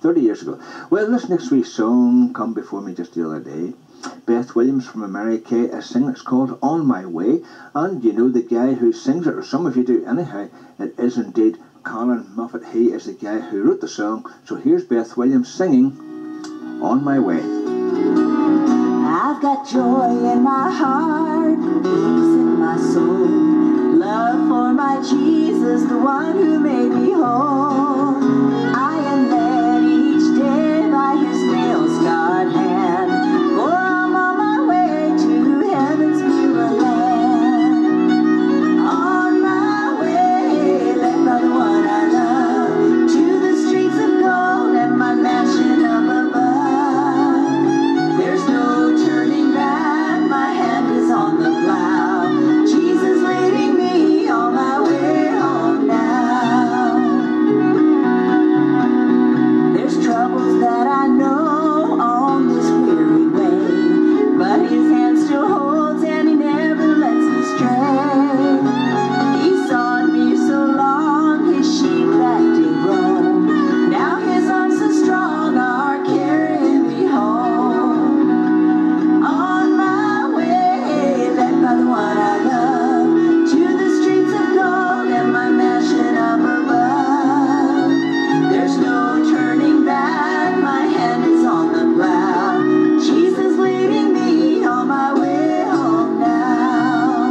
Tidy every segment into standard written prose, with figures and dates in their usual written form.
30 years ago. Well, this next wee song come before me just the other day. Beth Williams from America is singing. It's called On My Way, and you know the guy who sings it, or some of you do anyhow. It is indeed Colin Moffat. He is the guy who wrote the song. So here's Beth Williams singing On My Way. I've got joy in my heart, peace in my soul, love for my Jesus, the one who made me whole. I am led each day by his nail-scarred hand, for I'm on my way to heaven's pure land. On my way, led by the one I love, to the streets of gold and my mansion up above. There's no turning back, my hand is on the plow. Jesus leading me on my way home now. There's troubles that I know on this weary way, but his hand still holds and he never lets me stray. He sought me so long, his sheep that did roam. Now his arms so strong are carrying me home. On my way, led by the one I love, to the streets of gold and my mansion up above. There's no turning back, my hand is on the plow. Jesus leading me on my way home now.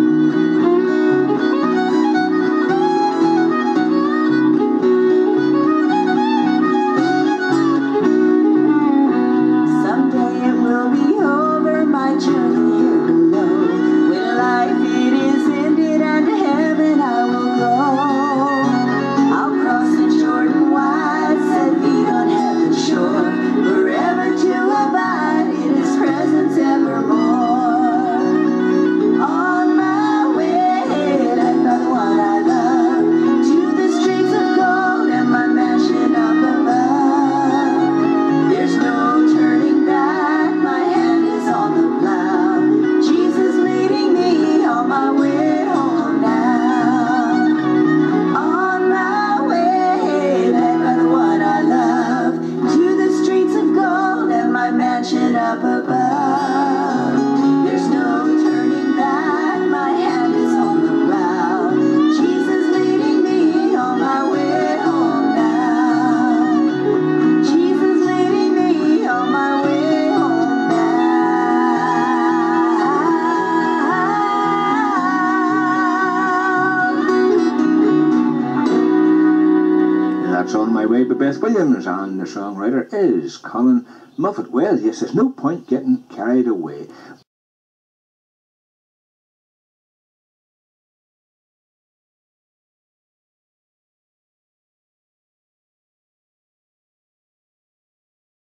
Someday it will be over, my journey here below. When life it is ended and to heaven I will go. I'll cross the Jordan wide, set feet on heaven's shore, forever to abide in his presence evermore. On my way, led by the one I love, to the streets of gold and my mansion up above. There's no turning back, my hand is on the plow. Jesus leading me on my way home now. On my way, led by the one I love, to the streets of gold and my mansion up above. There's no turning back, my hand is on the plow. Jesus leading me on my way home now. Jesus leading me on my way home now. That's On My Way by Beth Williams, and the songwriter is Colin Moffat. Well, yes, there's no point getting carried away.